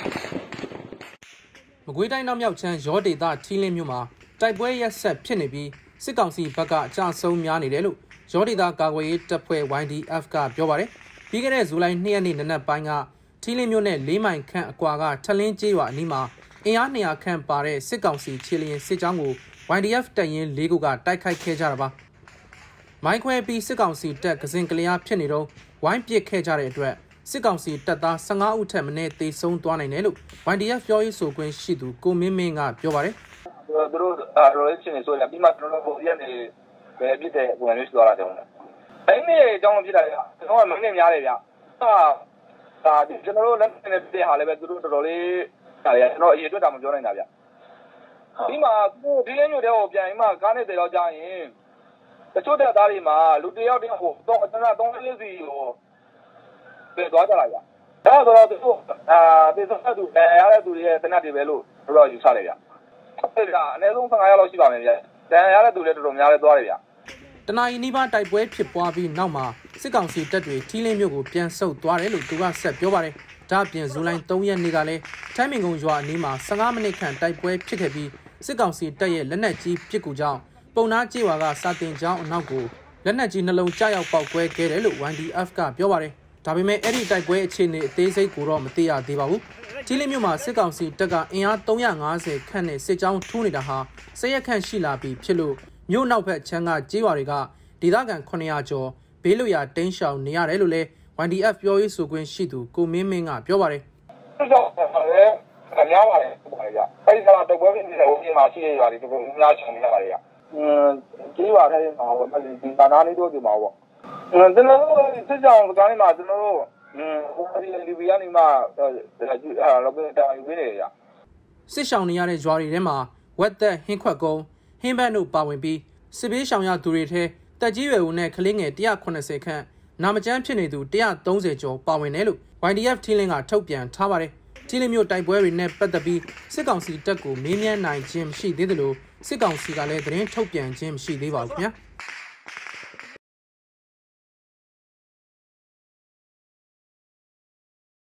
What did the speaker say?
မကွေးတိုင်းနောက်မြောက်ချမ်းရောဒေသထီးလင်းမြို့မှာတိုက်ပွဲရက်ဆက်ဖြစ်နေပြီးစစ်ကောင်စီဘက်ကအကြဆုံးများနေတယ်လို့ရောဒေသကာကွယ်ရေးတပ်ဖွဲ့ YDF ကပြောပါတယ်။ပြီးခဲ့တဲ့ဇူလိုင်2ရက်နေ့နနက်ပိုင်းကထီးလင်းမြို့နဲ့4မိုင်ခန့်အကွာကထလင်းကျေးရွာအနီးမှာအင်အား200ခန့်ပါတဲ့စစ်ကောင်စီခြေလျင်စစ်ကြောင်းကို YDF တပ်ရင်း4ခုကတိုက်ခိုက်ခဲ့ကြတာပါ။မိုင်းခွဲပြီးစစ်ကောင်စီတပ်ကစင်ကလျားဖြစ်နေတော့ဝိုင်းပစ်ခဲ့ကြတဲ့အတွက်စစ်ကောင်စီတပ်သား15ဦးထက်မနည်းသေဆုံးသွားနိုင်တယ်လို့ YDF ပြောရေးဆိုခွင့်ရှိသူကိုမင်းမင်းကပြောပါတယ်။သူတို့ရိုးချင်းနေဆိုရင်ပြီးမှကျွန်တော်တို့ရက်နေပဲပြစ်တဲ့ပုံမျိုးရှိသွားတာကြောင့်။အဲ့ဒီအကြောင်းဖြစ်တာကကျွန်တော်ကမင်းနဲ့များတယ်ဗျ။ဒါကျွန်တော်တို့လက်နဲ့ပြတဲ့ဟာလည်းပဲသူတို့တော်တော်လေးဒါတွေကကျွန်တော်အရေးအတွက်တာမပြောနိုင်တာဗျ။ပြီးမှသူဒီလေးမျိုးတွေကိုပြန်ပြီးမှကားနဲ့တေတော့ကြာရင်တချို့တဲ့သားတွေမှာလူတယောက်တယောက်ဟိုတော့အတနာ3-4စီဟိုပြေသွားကြလာဗျ။ဒါဆိုတော့သူတေဆုံးသူရတဲ့သူတွေရဲ့တနတ်တွေပဲလို့တော့ယူဆတယ်ဗျ။အဲ့ဒါအနည်းဆုံး15ရောက်လောက်ရှိပါမယ်ဗျ။တန်ရတဲ့သူတွေတော်တော်များလဲသွားတယ်ဗျ။တနအီနီးပါးတိုက်ပွဲဖြစ်ပွားပြီးနောက်မှာစစ်ကောင်စီတပ်တွေထီးလင်းမြို့ကိုပြန်ဆုတ်သွားတယ်လို့သူကဆက်ပြောပါတယ်။ဒါ့အပြင်ဇူလိုင်3ရက်နေ့ကလည်းထိုင်းမင်ကုန်းရွာအနီးမှာ15မိနစ်ခန့်တိုက်ပွဲဖြစ်ခဲ့ပြီးစစ်ကောင်စီတပ်ရဲ့လက်နက်ကြီးပစ်ကူကြောင့်ပုံနာကျေးရွာကစာတင်ကျောင်းအနောက်ကိုလက်နက်ကြီးနှလုံးကျရောက်ပေါက်ကွဲခဲ့တယ်လို့ YDF ကပြောပါတယ်။ဒါပေမဲ့အဲ့ဒီတိုက်ပွဲအခြေအနေအသေးစိတ်ကိုတော့မသိရသေးပါဘူး။ထီးလင်းမြို့မှာစစ်ကောင်စီတပ်ကအင်အား350ခန့်နဲ့စစ်ကြောင်းထိုးနေတာဟာ10ရက်ခန့်ရှိလာပြီဖြစ်လို့မြို့နောက်ဘက်ချမ်းကကျေးရွာတွေကဒေသခံ900ကျော်ဘေးလွတ်ရာတိမ်းရှောင်နေရတယ်လို့လည်း YDF ပြောရေးဆိုခွင့်ရှိသူကိုမင်းမင်းကပြောပါတယ်။သူကြောင့်လည်းအများပါတယ်ပေါ့ဗျာ။အဲဒီကတော့ပွဲဖြစ်နေတဲ့ဟိုပြင်မှာရှိတဲ့ရွာတွေတော်တော်များရှောင်နေရပါတယ်ဗျ။ကျေးရွာထဲမှာဟိုဒီဘာနာလေးတို့ဒီမှာပေါ့။ကျွန်တော်တို့စစ်ကြောင်စကားလေးမှာကျွန်တော်တို့ဟိုဒီလီဘီယာနေမှာလောကတာယူနေရ။စစ်ရှောင်နေရတဲ့ရွာတွေထဲမှာဝက်သက်ဟင်းခွက်ကုန်းဟင်းဘက်တို့ပါဝင်ပြီးစစ်ဘေးရှောင်ရသူတွေထဲတက်ကြီးရွယ်ဦးနဲ့ကလေးငယ်180ခန့်နာမကျန်းဖြစ်နေသူ130ကျော်ပါဝင်တယ်လို့ YDF ထီးလင်းကထုတ်ပြန်ထားပါတယ်။ထီးလင်းမြို့တိုက်ပွဲတွေနဲ့ပတ်သက်ပြီးစစ်ကောင်စီတပ်ကိုမေးမြန်းနိုင်ခြင်းမရှိသေးသလိုစစ်ကောင်စီကလည်းသတင်းထုတ်ပြန်ခြင်းမရှိသေးပါဘူးခင်ဗျာ။